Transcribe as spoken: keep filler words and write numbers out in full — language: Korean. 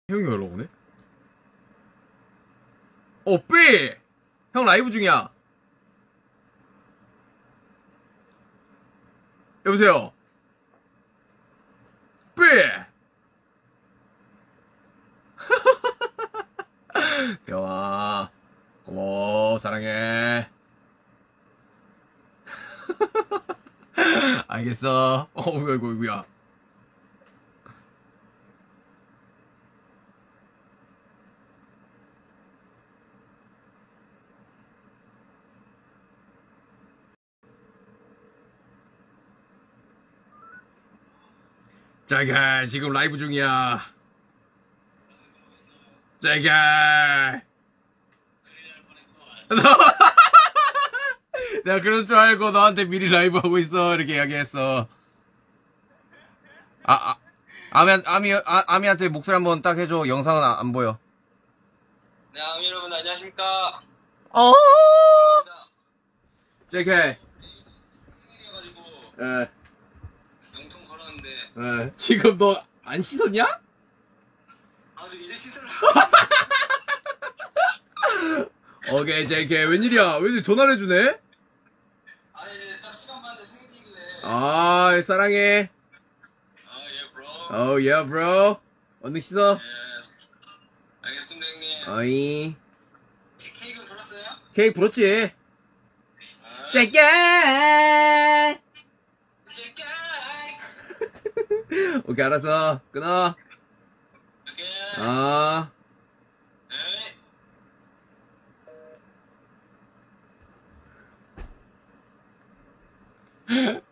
형이 연락 오네? 어, 삐! 형 라이브 중이야. 여보세요? 삐! 대영아, 고마워, 사랑해. 알겠어. 어, 이거, 이거야. 자기야, 지금 라이브 중이야. 자기야. 내가 그럴 줄 알고 너한테 미리 라이브 하고 있어. 이렇게 이야기했어. 아, 아, 아미, 아미, 아, 아미한테 목소리 한번 딱 해줘. 영상은 안, 안 보여. 네, 아미 여러분 안녕하십니까? 어. 제이케이. 생일이어가지고 에, 영통 걸었는데 에. 지금 너 안 씻었냐? 아주 이제 씻으려. 오케이, 제이케이. 웬일이야? 웬일 전화를 해주네? 아 이제 딱 시간 봤는데 생일이길래. 아, 사랑해. 아예 브로. 어, oh, yeah, bro. 얼른 씻어. 예. 알겠습니다 형님. 어이. 예, 케이크 불었어요? 케이크 불었지? 아, 제이케이. 케이크. 오케이, 알았어. 끊어. 오케이. 아. 에이.